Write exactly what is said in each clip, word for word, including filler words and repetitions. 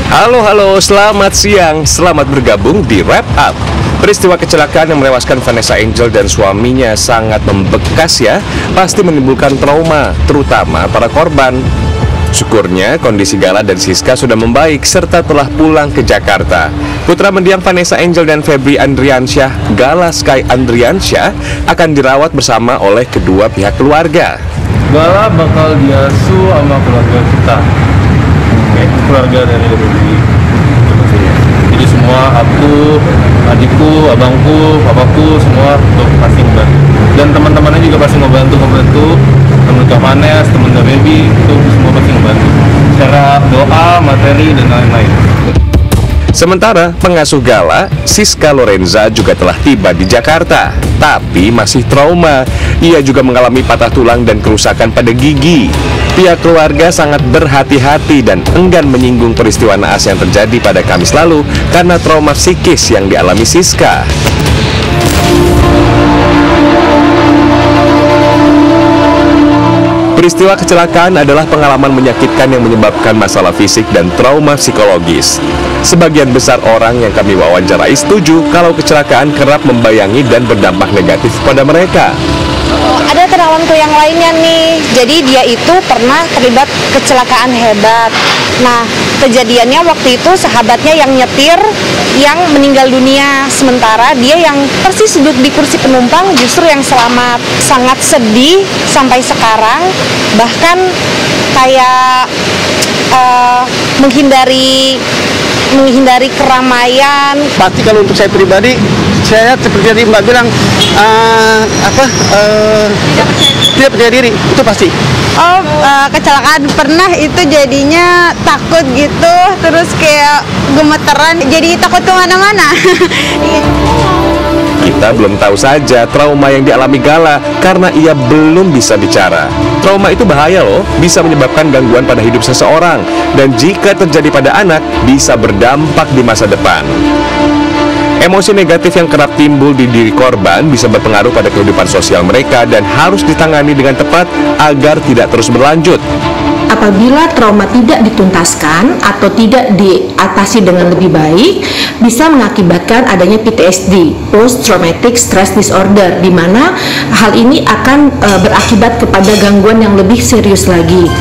Halo halo, selamat siang, selamat bergabung di Wrap Up. Peristiwa kecelakaan yang menewaskan Vanessa Angel dan suaminya sangat membekas ya, pasti menimbulkan trauma, terutama para korban. Syukurnya kondisi Gala dan Siska sudah membaik serta telah pulang ke Jakarta. Putra mendiang Vanessa Angel dan Febri Andriansyah, Gala Sky Andriansyah, akan dirawat bersama oleh kedua pihak keluarga. Gala bakal diasuh sama keluarga kita, okay. Keluarga dari Febri. Jadi semua aku, adikku, abangku, papaku, semua tuh pasti ngebantu. Dan teman-temannya juga pasti ngebantu, ngebantu. Temen Kak Manes, temen Kak Baby, itu semua pasti ngebantu. Secara doa, materi, dan lain-lain. Sementara pengasuh Gala, Siska Lorenza juga telah tiba di Jakarta, tapi masih trauma. Ia juga mengalami patah tulang dan kerusakan pada gigi. Pihak keluarga sangat berhati-hati dan enggan menyinggung peristiwa naas yang terjadi pada Kamis lalu karena trauma psikis yang dialami Siska. Peristiwa kecelakaan adalah pengalaman menyakitkan yang menyebabkan masalah fisik dan trauma psikologis. Sebagian besar orang yang kami wawancarai setuju kalau kecelakaan kerap membayangi dan berdampak negatif pada mereka. Ada kenalanku yang lainnya nih, jadi dia itu pernah terlibat kecelakaan hebat. Nah, kejadiannya waktu itu sahabatnya yang nyetir yang meninggal dunia, sementara dia yang persis duduk di kursi penumpang justru yang selamat. Sangat sedih sampai sekarang, bahkan kayak uh, menghindari menghindari keramaian. Pasti kalau untuk saya pribadi, saya seperti tadi Mbak bilang, uh, apa uh, tidak percaya diri, itu pasti. Oh, uh, kecelakaan pernah itu jadinya takut gitu, terus kayak gemeteran, jadi takut kemana-mana. Kita belum tahu saja trauma yang dialami Gala karena ia belum bisa bicara. Trauma itu bahaya loh, bisa menyebabkan gangguan pada hidup seseorang, dan jika terjadi pada anak, bisa berdampak di masa depan. Emosi negatif yang kerap timbul di diri korban bisa berpengaruh pada kehidupan sosial mereka dan harus ditangani dengan tepat agar tidak terus berlanjut. Apabila trauma tidak dituntaskan atau tidak diatasi dengan lebih baik, bisa mengakibatkan adanya P T S D, Post Traumatic Stress Disorder, di mana hal ini akan e, berakibat kepada gangguan yang lebih serius lagi.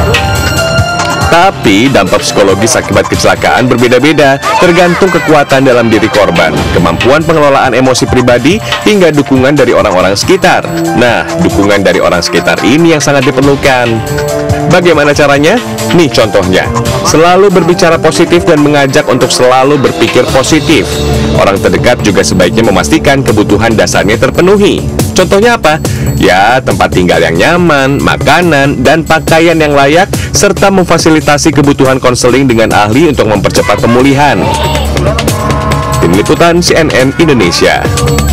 Tapi dampak psikologis akibat kecelakaan berbeda-beda, tergantung kekuatan dalam diri korban, kemampuan pengelolaan emosi pribadi, hingga dukungan dari orang-orang sekitar. Nah, dukungan dari orang sekitar ini yang sangat diperlukan. Bagaimana caranya? Nih contohnya, selalu berbicara positif dan mengajak untuk selalu berpikir positif. Orang terdekat juga sebaiknya memastikan kebutuhan dasarnya terpenuhi. Contohnya apa? Ya, tempat tinggal yang nyaman, makanan, dan pakaian yang layak, serta memfasilitasi kebutuhan konseling dengan ahli untuk mempercepat pemulihan. Tim Liputan C N N Indonesia.